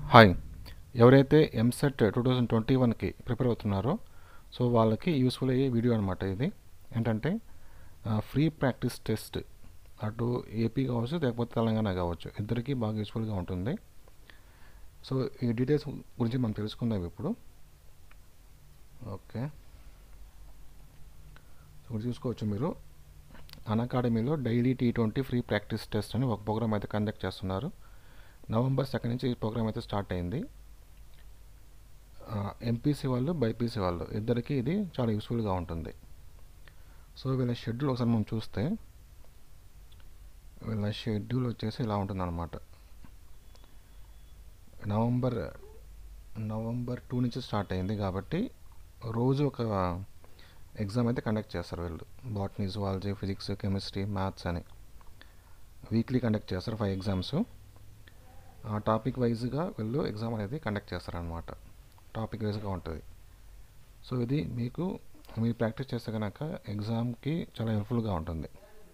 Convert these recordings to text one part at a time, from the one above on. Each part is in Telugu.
హాయ్. ఎవరైతే ఎంసెట్ 2021కి ప్రిపేర్ అవుతున్నారో సో వాళ్ళకి యూస్ఫుల్ అయ్యే వీడియో అనమాట ఇది. ఏంటంటే ఫ్రీ ప్రాక్టీస్ టెస్ట్ అటు ఏపీ కావచ్చు లేకపోతే తెలంగాణ కావచ్చు, ఇద్దరికీ బాగా యూస్ఫుల్గా ఉంటుంది. సో ఈ డీటెయిల్స్ గురించి మనం తెలుసుకుందాం ఇప్పుడు. ఓకే, ఇప్పుడు చూసుకోవచ్చు మీరు అన్అకాడమీలో daily T20 free practice test అని ఒక ప్రోగ్రామ్ అయితే కండక్ట్ చేస్తున్నారు. నవంబర్ 2 నుంచి ఈ ప్రోగ్రామ్ అయితే స్టార్ట్ అయింది. ఎంపీసీ వాళ్ళు, బైపీసీ వాళ్ళు ఇద్దరికి ఇది చాలా యూస్ఫుల్గా ఉంటుంది. సో వీళ్ళ షెడ్యూల్ ఒకసారి మనం చూస్తే వీళ్ళ షెడ్యూల్ వచ్చేసి ఇలా ఉంటుందన్నమాట. నవంబర్ 2 నుంచి స్టార్ట్ అయింది కాబట్టి రోజు ఒక ఎగ్జామ్ అయితే కండక్ట్ చేస్తారు వీళ్ళు. Botany, zoology, physics, chemistry, maths అని వీక్లీ కండక్ట్ చేస్తారు 5 ఎగ్జామ్స్. ఆ టాపిక్ వైజ్గా వీళ్ళు ఎగ్జామ్ అనేది కండక్ట్ చేస్తారనమాట. టాపిక్ వైజ్గా ఉంటుంది. సో ఇది మీరు ప్రాక్టీస్ చేస్తే కనుక ఎగ్జామ్కి చాలా హెల్ప్ఫుల్గా ఉంటుంది.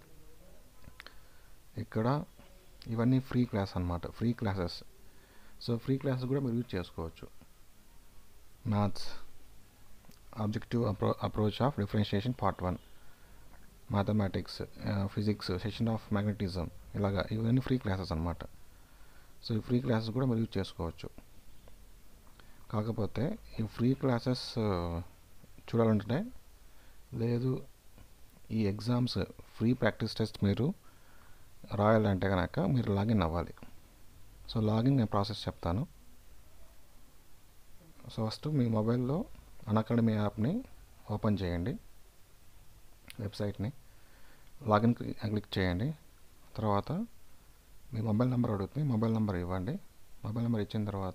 ఇక్కడ ఇవన్నీ ఫ్రీ క్లాస్ అనమాట, free classes. So free classes కూడా మీరు యూజ్ చేసుకోవచ్చు. Maths objective approach of differentiation part 1, mathematics, physics, session of magnetism, ఇలాగా ఇవన్నీ ఫ్రీ క్లాసెస్ అనమాట. సో ఈ ఫ్రీ క్లాసెస్ కూడా మీరు యూజ్ చేసుకోవచ్చు. కాకపోతే ఈ ఫ్రీ క్లాసెస్ చూడాలంటే లేదు, ఈ ఎగ్జామ్స్ ఫ్రీ ప్రాక్టీస్ టెస్ట్ మీరు రాయాలంటే కనుక మీరు లాగిన్ అవ్వాలి. సో లాగిన్ నేను ప్రాసెస్ చెప్తాను. సో ఫస్ట్ మీ మొబైల్లో అన్అకాడమీ యాప్ని ఓపెన్ చేయండి, వెబ్సైట్ని లాగిన్ క్లిక్ చేయండి. తర్వాత మీ మొబైల్ నెంబర్ అడుగుతుంది, మొబైల్ నెంబర్ ఇవ్వండి. మొబైల్ నెంబర్ ఇచ్చిన తర్వాత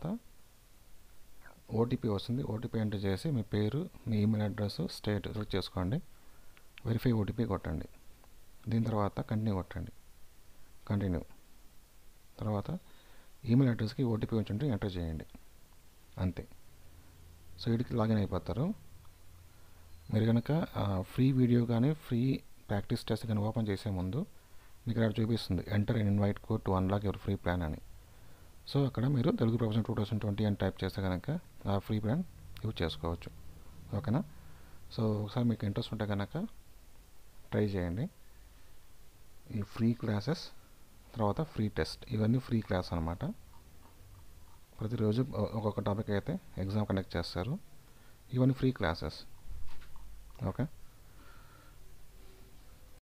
ఓటీపీ వస్తుంది. ఓటీపీ ఎంటర్ చేసి మీ పేరు, మీ ఈమెయిల్ అడ్రస్, స్టేట్ సెలెక్ట్ చేసుకోండి. వెరిఫై ఓటీపీ కొట్టండి. దీని తర్వాత కంటిన్యూ కొట్టండి. కంటిన్యూ తర్వాత ఈమెయిల్ అడ్రస్కి ఓటీపీ వచ్చి ఎంటర్ చేయండి. అంతే. సో వీటికి లాగిన్ అయిపోతారు. మీరు కనుక ఫ్రీ వీడియో కానీ ఫ్రీ ప్రాక్టీస్ టెస్ట్ కానీ ఓపెన్ చేసే ముందు మీకు ఇక్కడ చూపిస్తుంది enter and invite code to unlock your free plan అని. సో అక్కడ మీరు తెలుగు ప్రొఫెషన్ 2020 అని టైప్ చేస్తే కనుక ఆ ఫ్రీ ప్లాన్ యూజ్ చేసుకోవచ్చు. ఓకేనా? సో ఒకసారి మీకు ఇంట్రెస్ట్ ఉంటే కనుక ట్రై చేయండి. ఈ ఫ్రీ క్లాసెస్ తర్వాత ఫ్రీ టెస్ట్ ఇవన్నీ ఫ్రీ క్లాస్ అనమాట. ప్రతిరోజు ఒక్కొక్క టాపిక్ అయితే ఎగ్జామ్ కండక్ట్ చేస్తారు. ఇవన్నీ ఫ్రీ క్లాసెస్. ఓకే.